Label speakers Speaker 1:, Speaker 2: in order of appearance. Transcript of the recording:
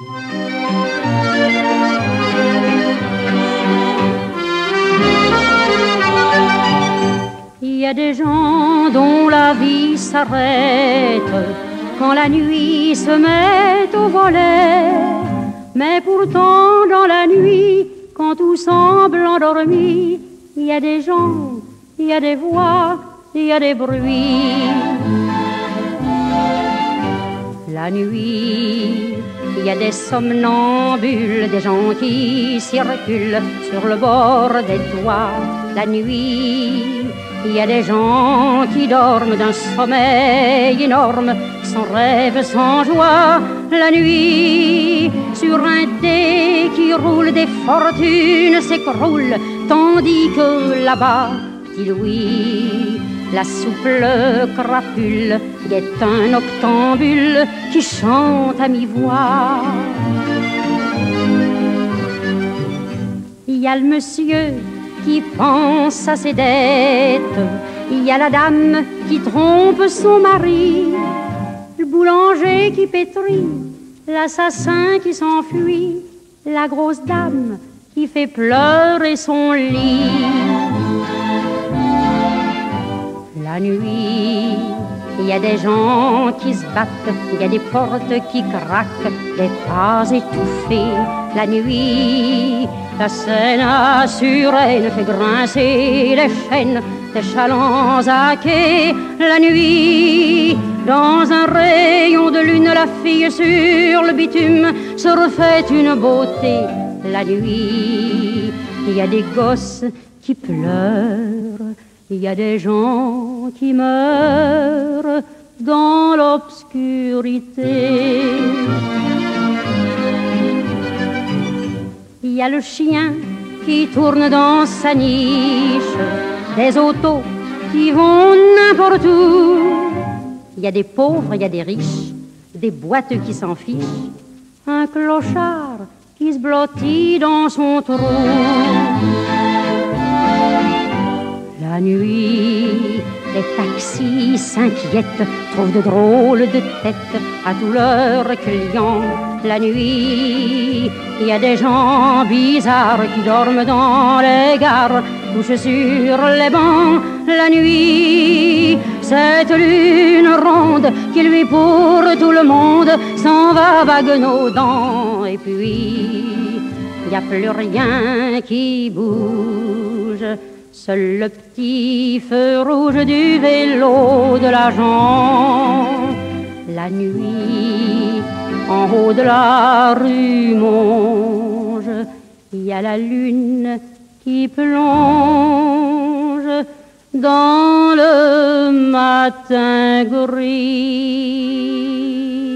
Speaker 1: Il y a des gens dont la vie s'arrête quand la nuit se met au volet. Mais pourtant dans la nuit, quand tout semble endormi, il y a des gens, il y a des voix, il y a des bruits. La nuit, il y a des somnambules, des gens qui circulent sur le bord des toits. La nuit, il y a des gens qui dorment d'un sommeil énorme, sans rêve, sans joie. La nuit, sur un dé qui roule, des fortunes s'écroulent, tandis que là-bas, petit Louis, la souple crapule, guette un octambule qui chante à mi-voix. Il y a le monsieur qui pense à ses dettes, il y a la dame qui trompe son mari, le boulanger qui pétrit, l'assassin qui s'enfuit, la grosse dame qui fait pleurer son lit. La nuit, il y a des gens qui se battent, il y a des portes qui craquent, des pas étouffés. La nuit, la Seine Assuréenne fait grincer les chaînes des chalands à quai. La nuit, dans un rayon de lune, la fille sur le bitume se refait une beauté. La nuit, il y a des gosses qui pleurent, il y a des gens qui meurent dans l'obscurité. Il y a le chien qui tourne dans sa niche, des autos qui vont n'importe où. Il y a des pauvres, il y a des riches, des boiteux qui s'en fichent, un clochard qui se blottit dans son trou. La nuit, les taxis s'inquiètent, trouvent de drôles de têtes à tous leurs clients. La nuit, il y a des gens bizarres qui dorment dans les gares, couchent sur les bancs. La nuit, cette lune ronde qui lui pour tout le monde s'en va vaguenodant. Et puis, il n'y a plus rien qui bouge, seul le petit feu rouge du vélo de l'agent. La nuit, en haut de la rue Monge, il y a la lune qui plonge dans le matin gris.